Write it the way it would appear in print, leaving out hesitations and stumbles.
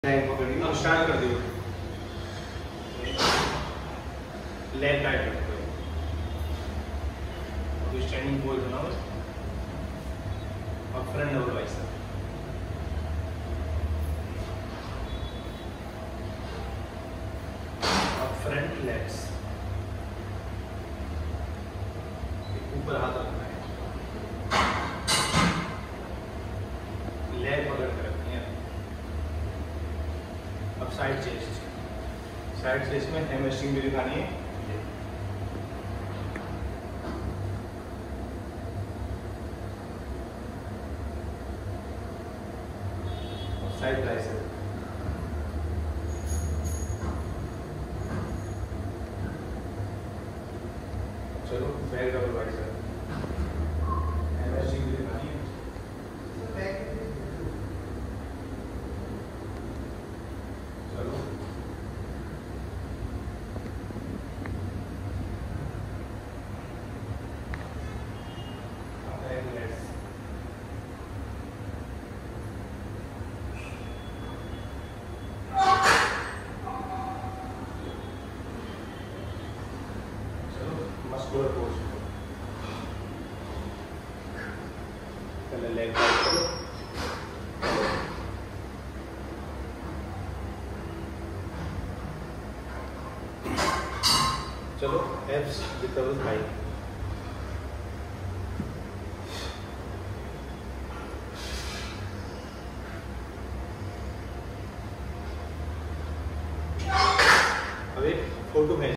अब स्टार्ट कर दियो। लेग टाइट रखो। अभी स्टैंडिंग पोज बनाओ। अब फ्रंट डबल बाइसेप। अब फ्रंट लेग्स। ऊपर हाथ रखना है। लेग पकड़ कर रखनी है। अब साइड चेस्ट। साइड चेस्ट में हैमस्ट्रिंग भी दिखानी है। Side tricep. चलो बैक डबल बाइसेप। हैमस्ट्रिंग भी दिखानी है। चलो मस्कुलर पोज। पहले लेग टाइट करो। चलो एब्स विद डबल थाई। अब एक फोटो है।